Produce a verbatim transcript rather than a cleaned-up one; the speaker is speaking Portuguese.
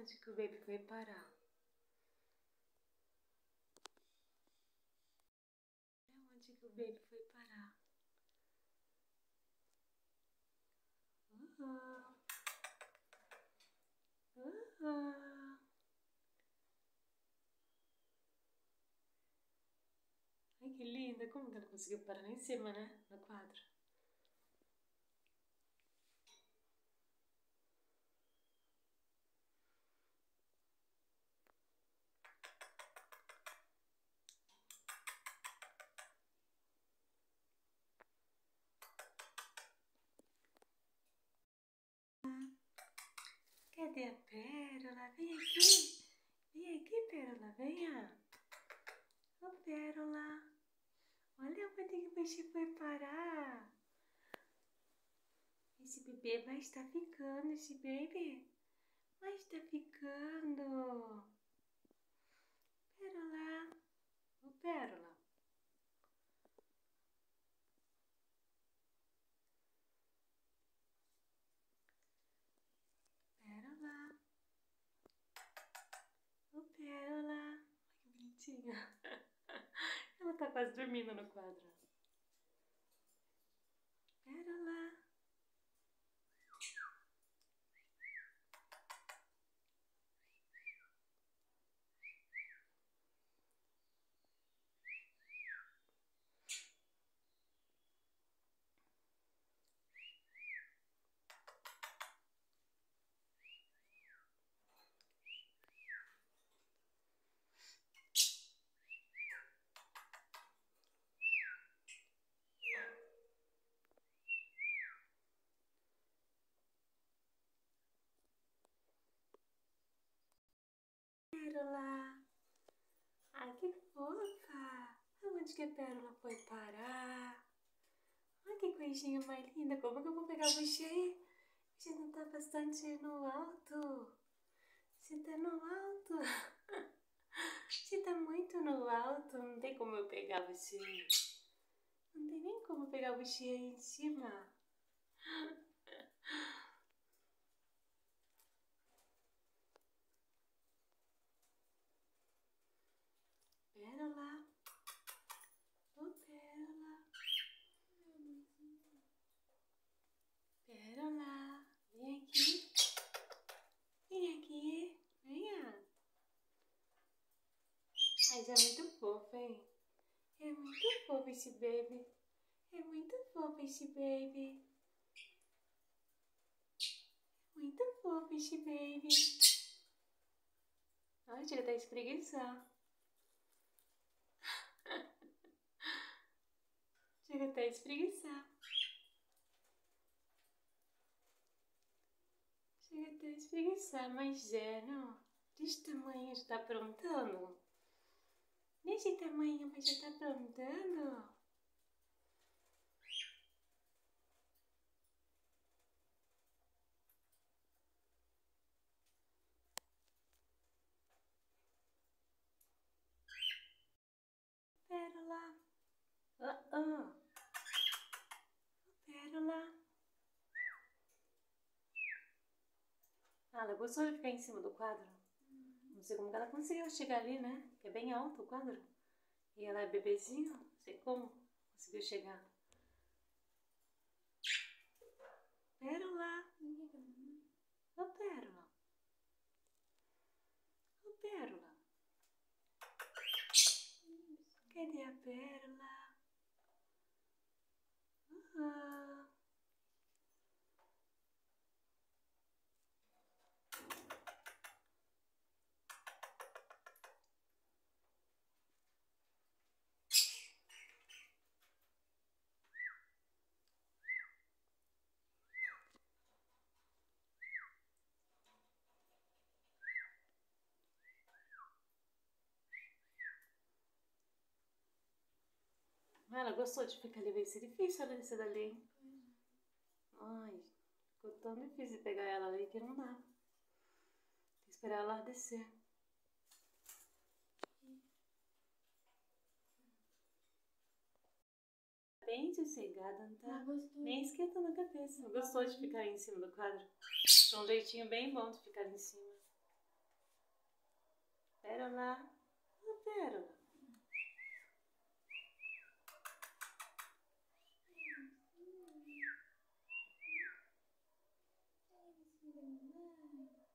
onde que o baby foi parar? Olha onde que o baby foi parar. Uhum. Uhum. Ai, que linda! Como que ela conseguiu parar lá em cima, né? No quadro. Cadê a Pérola? Vem aqui. Vem aqui, Pérola. Venha. Ô, Pérola. Olha onde que o bichinho foi parar. Esse bebê vai estar ficando, esse baby vai estar ficando. Pérola. Ô, Pérola. Pérola. Ô, Pérola. Ai, que bonitinha. Ela tá quase dormindo no quadro. Pérola. Pérola. Ai, que fofa. Aonde que a Pérola foi parar? Ai, que coisinha mais linda. Como que eu vou pegar você aí? Você não tá bastante no alto. Você tá no alto. Você tá muito no alto. Não tem como eu pegar você. Não tem nem como pegar você aí em cima. Pérola. Ô, Pérola. Pérola. Vem aqui. Vem aqui. Venha. Ai, já é muito fofo, hein? É muito fofo esse baby. É muito fofo esse baby. Muito fofo esse baby. Ai, chega até a espreguiçar. Chega até a espreguiçar. Chega até a espreguiçar, mas é, não. Desse tamanho já tá aprontando? Desse tamanho, mas já tá aprontando? Pérola. Ah, ah. Pérola. Ah, ela gostou de ficar em cima do quadro? Não sei como que ela conseguiu chegar ali, né? Que é bem alto o quadro. E ela é bebezinho, não sei como conseguiu chegar. Pérola. Ô, Pérola. Ô, Pérola. Cadê a Pérola? Ah. Ela gostou de ficar ali, vai ser difícil ela descer dali, hein? Ai, ficou tão difícil pegar ela ali que não dá. Tem que esperar ela descer. Bem sossegada, não tá nem esquentando a cabeça. Gostou de ficar aí em cima do quadro. Tem um jeitinho bem bom de ficar ali em cima. Pérola. Ô, Pérola. Ai, filha, mamãe.